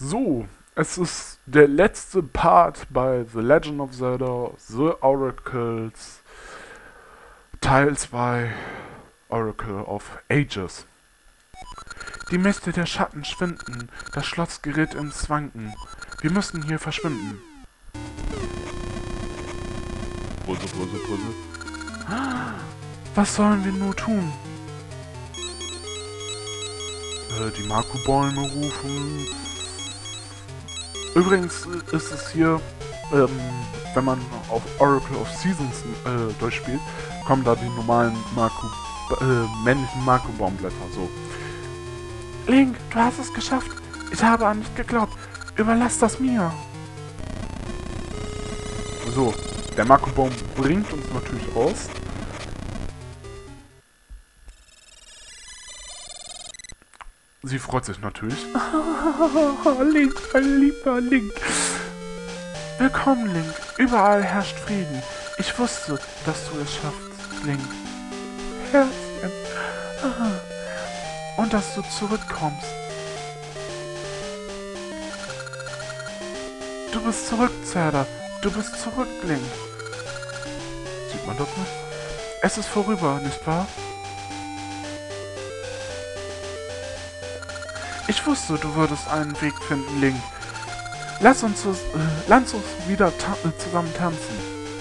So, es ist der letzte Part bei The Legend of Zelda, The Oracles, Teil 2, Oracle of Ages. Die Mächte der Schatten schwinden, das Schloss gerät ins Wanken. Wir müssen hier verschwinden. Brüssel, Brüssel, Brüssel. Was sollen wir nur tun? Die Makubäume rufen. Übrigens ist es hier, wenn man auf Oracle of Seasons durchspielt, kommen da die normalen männlichen Makubaumblätter. So. Link, du hast es geschafft. Ich habe an dich geglaubt. Überlass das mir. So, der Makubaum bringt uns natürlich raus. Sie freut sich natürlich. Link, mein lieber Link. Willkommen, Link. Überall herrscht Frieden. Ich wusste, dass du es schaffst, Link. Herzchen. Und dass du zurückkommst. Du bist zurück, Zelda. Du bist zurück, Link. Sieht man das nicht? Es ist vorüber, nicht wahr? Ich wusste, du würdest einen Weg finden, Link. Lass uns wieder zusammen tanzen.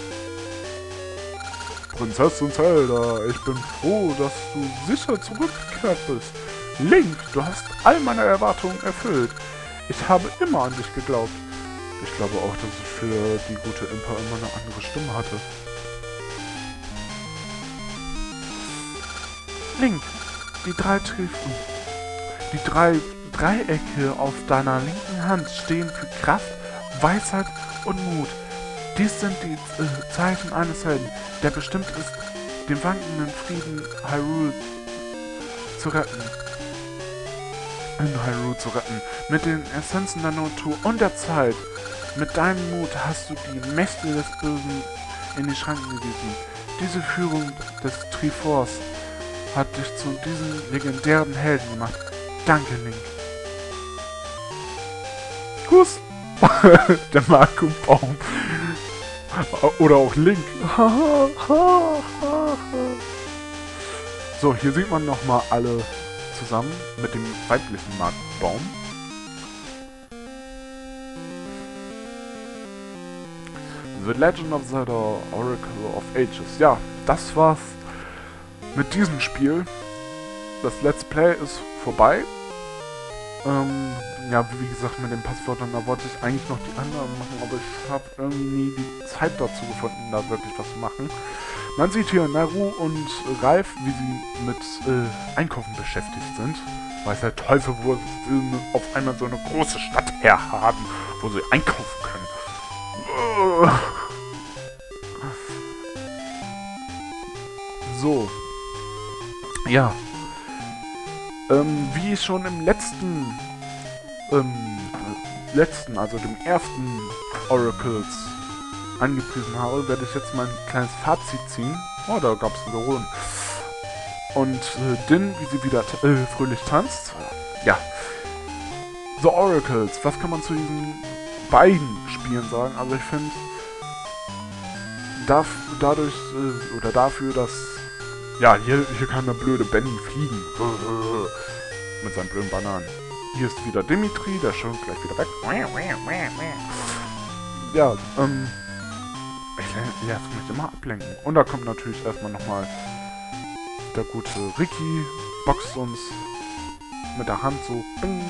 Prinzessin Zelda, ich bin froh, dass du sicher zurückgekehrt bist. Link, du hast all meine Erwartungen erfüllt. Ich habe immer an dich geglaubt. Ich glaube auch, dass ich für die gute Impa immer eine andere Stimme hatte. Link, die drei Dreiecke auf deiner linken Hand stehen für Kraft, Weisheit und Mut. Dies sind die Zeichen eines Helden, der bestimmt ist, den wankenden Frieden Hyrule zu retten. Mit den Essenzen der Natur und der Zeit. Mit deinem Mut hast du die Mächte des Bösen in die Schranken gewiesen. Diese Führung des Triforce hat dich zu diesem legendären Helden gemacht. Danke, Link. Kuss. Der Makubaum. Oder auch Link. So, hier sieht man nochmal alle zusammen mit dem weiblichen Makubaum. The Legend of Zelda Oracle of Ages. Ja, das war's mit diesem Spiel. Das Let's Play ist vorbei. Ja, wie gesagt, mit den Passwörtern, da wollte ich eigentlich noch die anderen machen, aber ich habe irgendwie nie die Zeit dazu gefunden, da wirklich was zu machen. Man sieht hier Naru und Ralf, wie sie mit Einkaufen beschäftigt sind. Weiß der Teufel, wo sie auf einmal so eine große Stadt herhaben, wo sie einkaufen können. So. Ja. Wie ich schon im also dem ersten Oracles angepriesen habe, werde ich jetzt mein kleines Fazit ziehen. Oh, da gab es einen Geruhen. Und Din, wie sie wieder fröhlich tanzt. Ja. The Oracles, was kann man zu diesen beiden Spielen sagen? Also ich finde, dafür, dass ja, hier kann der blöde Benny fliegen. Mit seinen blöden Bananen. Hier ist wieder Dimitri, der schon gleich wieder weg. Ja, ich lasse mich immer ablenken. Und da kommt natürlich erstmal nochmal der gute Ricky, boxt uns mit der Hand so. Bing.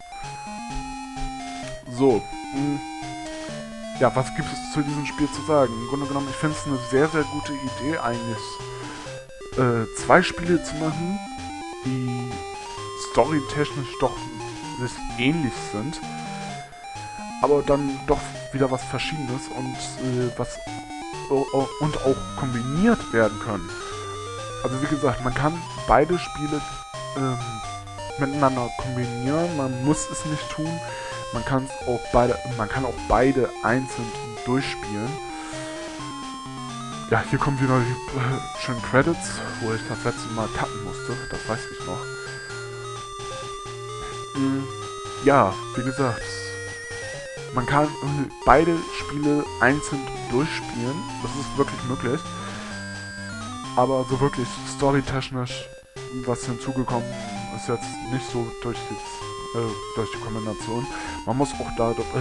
So, ja, was gibt es zu diesem Spiel zu sagen? Im Grunde genommen, ich finde es eine sehr, sehr gute Idee eigentlich, zwei Spiele zu machen, die storytechnisch doch nicht ähnlich sind, aber dann doch wieder was Verschiedenes und auch kombiniert werden können. Also wie gesagt, man kann beide Spiele miteinander kombinieren, man muss es nicht tun, man kann auch beide einzeln durchspielen. Ja, hier kommen wieder die schönen Credits, wo ich das letzte Mal cutten musste, das weiß ich noch. ja, wie gesagt, man kann beide Spiele einzeln durchspielen. Das ist wirklich möglich. Aber so wirklich storytechnisch, was hinzugekommen ist jetzt nicht so durch die Kombination. Man muss auch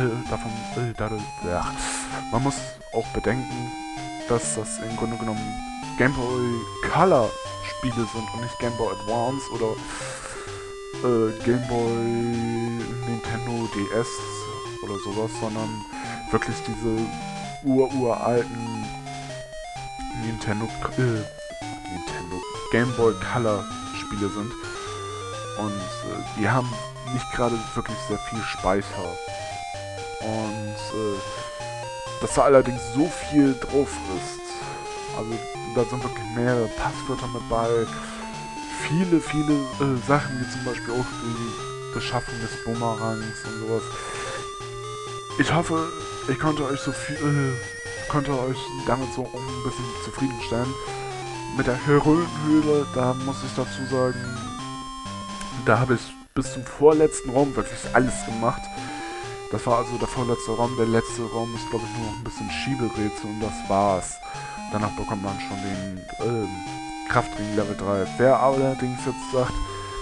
man muss auch bedenken, dass das im Grunde genommen Game Boy Color Spiele sind und nicht Game Boy Advance oder Game Boy Nintendo DS oder sowas, sondern wirklich diese uralten Nintendo Game Boy Color Spiele sind. Und die haben nicht gerade wirklich sehr viel Speicher. Und dass da allerdings so viel drauf ist. Also da sind wirklich mehrere Passwörter mit bei. Viele Sachen, wie zum Beispiel auch die Beschaffung des Bumerangs und sowas. Ich hoffe, ich konnte euch damit so ein bisschen zufriedenstellen. Mit der Heroenhöhle, da muss ich dazu sagen, da habe ich bis zum vorletzten Raum wirklich alles gemacht. Das war also der vorletzte Raum. Der letzte Raum ist, glaube ich, nur noch ein bisschen Schieberätsel und das war's. Danach bekommt man schon den Kraftring Level 3. Wer allerdings jetzt sagt,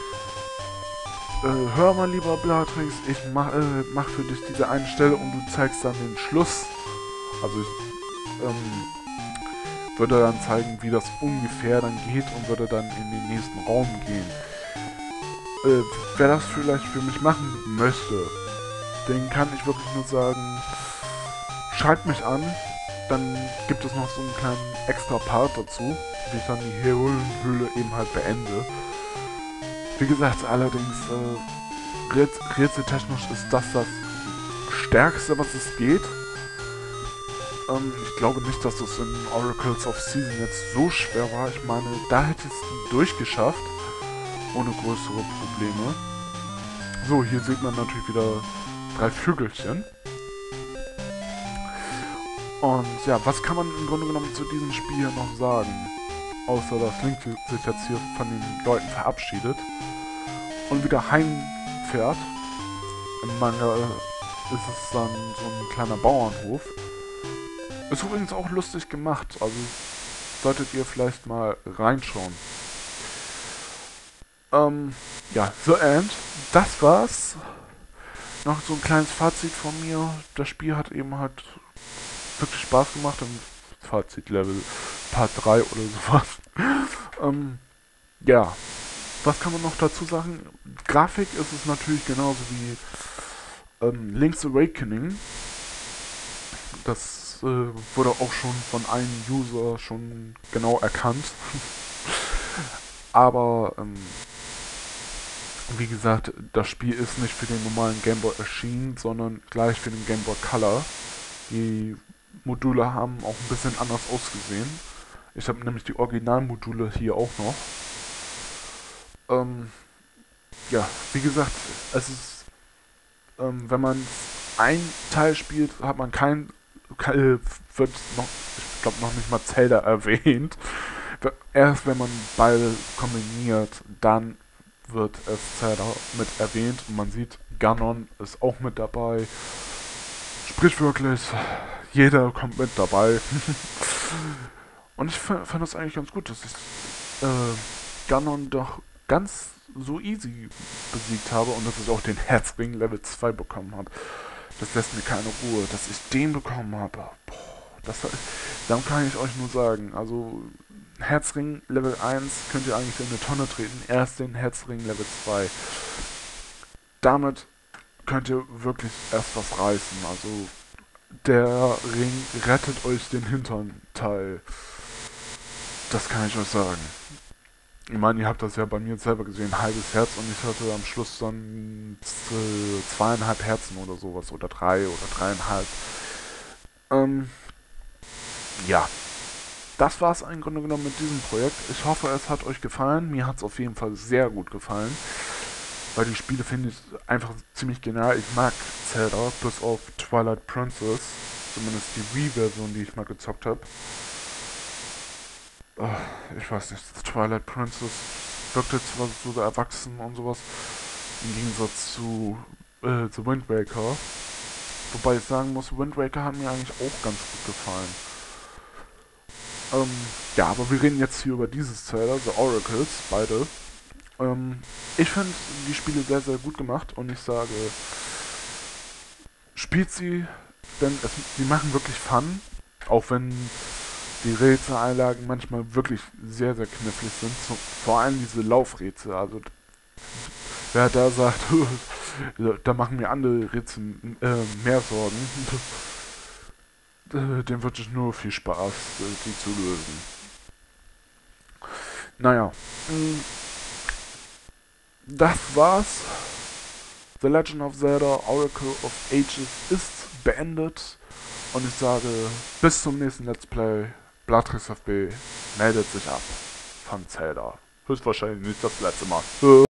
hör mal lieber Blatrix, ich mach für dich diese eine Stelle und du zeigst dann den Schluss. Also ich würde dann zeigen, wie das ungefähr dann geht und würde dann in den nächsten Raum gehen. Wer das vielleicht für mich machen möchte, den kann ich wirklich nur sagen, schreibt mich an, dann gibt es noch so einen kleinen extra Part dazu, wie ich dann die Heroenhöhle eben halt beende. Wie gesagt, allerdings, rätseltechnisch ist das Stärkste, was es geht. Ich glaube nicht, dass das in Oracles of Season jetzt so schwer war. Ich meine, da hätte es durchgeschafft, ohne größere Probleme. So, hier sieht man natürlich wieder 3 Vögelchen. Und ja, was kann man im Grunde genommen zu diesem Spiel hier noch sagen? Außer dass Link sich jetzt hier von den Leuten verabschiedet und wieder heimfährt. Im Manga ist es dann so ein kleiner Bauernhof. Ist übrigens auch lustig gemacht, also solltet ihr vielleicht mal reinschauen. Ja, The End. Das war's. Noch so ein kleines Fazit von mir. Das Spiel hat eben halt wirklich Spaß gemacht im Fazit-Level Part 3 oder sowas. Ja, was kann man noch dazu sagen? Grafik ist es natürlich genauso wie Link's Awakening. Das wurde auch schon von einem User schon genau erkannt. Aber wie gesagt, das Spiel ist nicht für den normalen Game Boy erschienen, sondern gleich für den Game Boy Color. Die Module haben auch ein bisschen anders ausgesehen. Ich habe nämlich die Originalmodule hier auch noch. Ja, wie gesagt, es ist, wenn man ein Teil spielt, hat man wird noch, ich glaube noch nicht mal Zelda erwähnt. Erst wenn man beide kombiniert, dann wird es Zelda mit erwähnt und man sieht, Ganon ist auch mit dabei. Sprich wirklich, jeder kommt mit dabei. Und ich fand das eigentlich ganz gut, dass ich Ganon doch ganz so easy besiegt habe und dass ich auch den Herzring Level 2 bekommen habe. Das lässt mir keine Ruhe, dass ich den bekommen habe. Dann kann ich euch nur sagen, also Herzring Level 1 könnt ihr eigentlich in eine Tonne treten, erst den Herzring Level 2. Damit könnt ihr wirklich erst was reißen, also der Ring rettet euch den hinteren Teil. Das kann ich euch sagen. Ich meine, ihr habt das ja bei mir selber gesehen, halbes Herz und ich hatte am Schluss dann 2,5 Herzen oder sowas oder 3 oder 3,5. Ja, das war es im Grunde genommen mit diesem Projekt. Ich hoffe, es hat euch gefallen. Mir hat es auf jeden Fall sehr gut gefallen, weil die Spiele finde ich einfach ziemlich genial. Ich mag Zelda, bis auf Twilight Princess, zumindest die Wii-Version, die ich mal gezockt habe. Ich weiß nicht, Twilight Princess wirkte zwar so erwachsen und sowas, im Gegensatz zu The Wind Waker. Wobei ich sagen muss, Wind Waker hat mir eigentlich auch ganz gut gefallen. Ja, aber wir reden jetzt hier über dieses Zelda, The Oracles, beide. Ich finde die Spiele sehr, sehr gut gemacht und ich sage, spielt sie, denn sie machen wirklich Fun, auch wenn die Rätseleinlagen manchmal wirklich sehr, sehr knifflig sind. Vor allem diese Laufrätsel. Also wer da sagt, da machen mir andere Rätsel mehr Sorgen, dem wünsche ich nur viel Spaß, die zu lösen. Naja, das war's. The Legend of Zelda Oracle of Ages ist beendet. Und ich sage, bis zum nächsten Let's Play. Blatrix FB meldet sich ab von Zelda. Höchstwahrscheinlich nicht das letzte Mal.